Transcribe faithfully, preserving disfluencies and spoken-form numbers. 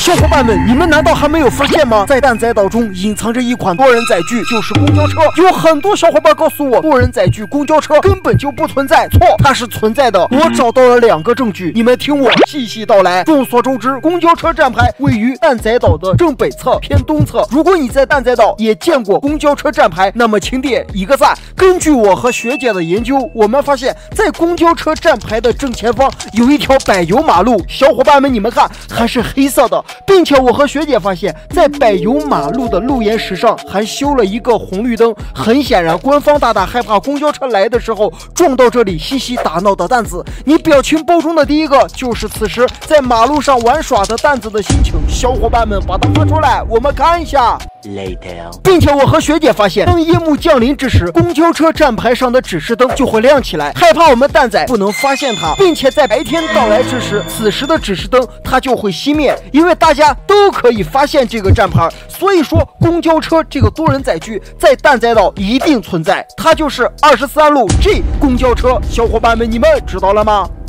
小伙伴们，你们难道还没有发现吗？在蛋仔岛中隐藏着一款多人载具，就是公交车。有很多小伙伴告诉我，多人载具公交车根本就不存在。错，它是存在的。我找到了两个证据，你们听我细细道来。众所周知，公交车站牌位于蛋仔岛的正北侧偏东侧。如果你在蛋仔岛也见过公交车站牌，那么请点一个赞。根据我和学姐的研究，我们发现，在公交车站牌的正前方有一条柏油马路。小伙伴们，你们看，还是黑色的，并且我和学姐发现，在柏油马路的路沿石上还修了一个红绿灯。很显然，官方大大害怕公交车来的时候撞到这里嬉戏打闹的蛋子。你表情包中的第一个就是此时在马路上玩耍的蛋子的心情。小伙伴们，把它发出来，我们看一下。Later. 并且我和学姐发现，当夜幕降临之时，公交车站牌上的指示灯就会亮起来，害怕我们蛋仔不能发现它，并且在白天到来之时，此时的指示灯它就会熄灭，因为大家都可以发现这个站牌。所以说，公交车这个多人载具在蛋仔岛一定存在，它就是二十三路 G 公交车。小伙伴们，你们知道了吗？